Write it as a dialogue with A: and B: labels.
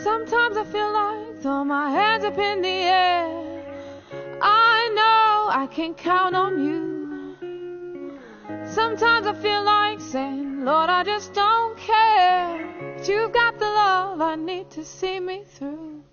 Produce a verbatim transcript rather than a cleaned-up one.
A: Sometimes I feel like throw my hands up in the air. I know I can count on you. Sometimes I feel like saying, Lord, I just don't care. But you've got the love I need to see me through.